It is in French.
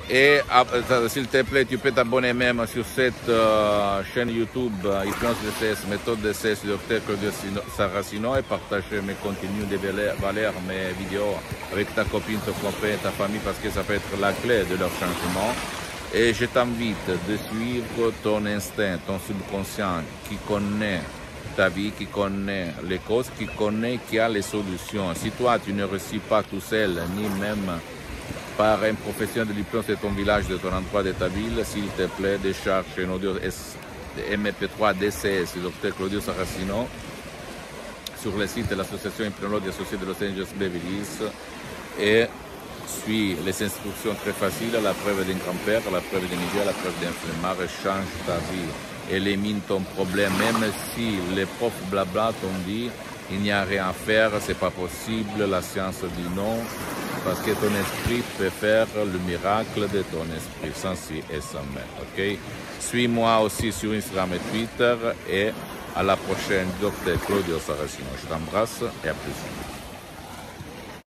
Et s'il te plaît, tu peux t'abonner même sur cette chaîne YouTube, Hypnose DCS, méthode DCS du Dr Claudio Saracino, et partager mes contenus de valeur, mes vidéos avec ta copine, ton copain, ta famille, parce que ça peut être la clé de leur changement. Et je t'invite de suivre ton instinct, ton subconscient qui connaît ta vie, qui connaît les causes, qui a les solutions. Si toi, tu ne réussis pas tout seul, ni même par un professionnel de l'hypnose de ton village, de ton endroit, de ta ville, s'il te plaît, décharge un audio MP3 DCS du Dr Claudio Saracino sur le site de l'association Hypnologue associée de Los Angeles Beverly Hills et suis les instructions très faciles, la preuve d'un grand-père, la preuve d'un idée, la preuve d'un flemmard, change ta vie, élimine ton problème, même si les profs blabla t'ont dit il n'y a rien à faire, c'est pas possible, la science dit non, parce que ton esprit peut faire le miracle de ton esprit, sans si et sans mais, ok? Suis-moi aussi sur Instagram et Twitter, et à la prochaine, Dr Claudio Saracino. Je t'embrasse et à plus.